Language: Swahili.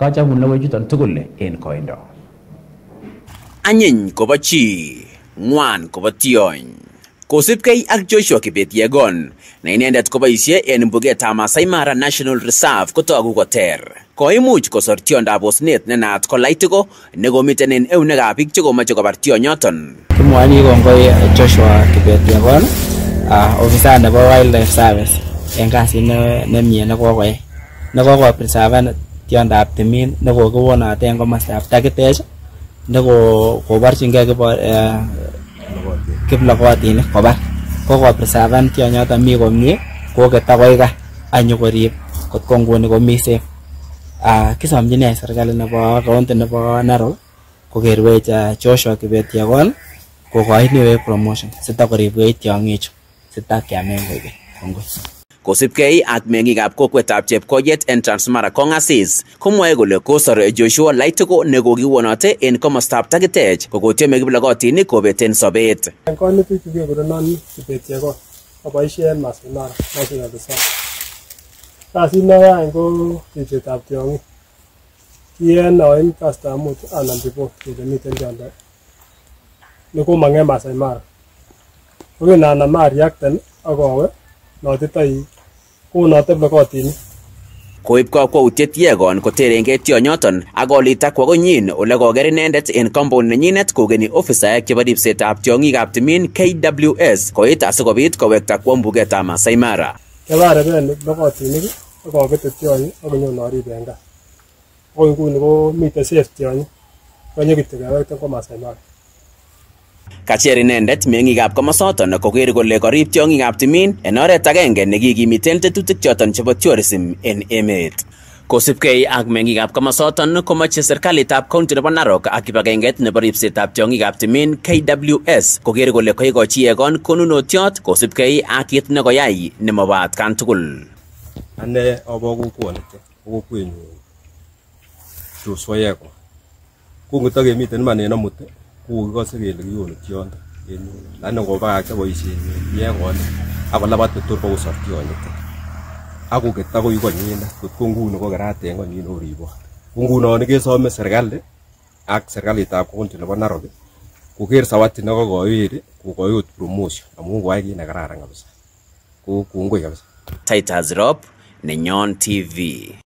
Kachamun logoichuton tugul en koindo. Anyiny kobo chi, ng'wan kobo tiony. Kosipkei ak Joshua Kibet Yegon, na inendet koboisie en mbugetab Masai Mara National Reserve kotogu koter. Koimuch kosor tiondab osnet ne naat ko Laitigo nekomiten en eunekab biik chekomoche kobar tionyoton. Kimwoni kongoi Joshua Kibet Yegon, ofisa nebo Wildlife Service en kasit nemie nekokoyai. Nekokopreserven tiondab timin nekokiwonate en komostab Takitech nekoborchingei kiplokotinik kobar. Kokopreserven tionyoton mi komie koket akoi gaa anyokorib kot ko nguni komi safe. Kisomchine serikali nebo county nebo Narok kokerwech Joshua Kibet Yegon kokoinwech promotion sitakoribwech tiong'ichu sitakiamen koikeny. Kongoi. Kosipkei ak meng'ikab kokwetab Chepkoyet en Transmara Kong'asis komwoe kole kosor Joshua Laitigo nekokiwonote en komostab Takitech kokotieme kiplokotinik kobeten sobet. En konutik kekurenon Kibet Yegon aboisie en Masai Mara National Reserve. Kasit noyoe ko ripsetab tiong'ik. Ki en oin kastab mut anam report kele miten tiondo nekomong en Masai Mara. Kokinanam ariakten ak awe notitoi konote plokotinik. Koib kakwautiet Yegon koterengei tionyoton ak kolit akwo konyin ole koker inendet en compound nenyinet kokeni ofisaek chebo ripsetab tiong'ikab timin KWS koit asikobit kowekta kwo mbugetab Masai Mara. Kiabareben plokotinik ak akete tionyi ak konyon arib en gaa. Akoi nguni komiten safe tionyi. Konyo kityo kewekte kwo Masai Mara. Kacher inendet meng'ikab komosoton koker kole korib tiong'ikab timin en oret agenge nekikimiten tetutik choton chebo tourism en emet. Kosipkei ak meng'ikab komosoton komoche serikalitab county nebo Narok ak kibagengeit nebo ripsetab tiong'ikab timin KWS koker kole koikochi Yegon konunotiot kosipkei ak kit nekoyai nemobo atkan tugul. Ane abo kokwenyu Joshua Yegon. Kongotokemiten iman en amut kokikose kele kiyonu tiondo en yun. Lakini ngobakakta boisienyin Yegon akolabat kotor kokosor tionyiton. Akoket akoi konyinet kot ko nguni kokerat en konyin oribot. Ngunon kesome serikali ak serikalitab county nebo Narok koker zawadi nekokoiwech kokoyot promotion amun koyai kit nekararan kabisa. Ko kongoi kabisa. Titus Rob, Nenyon TV.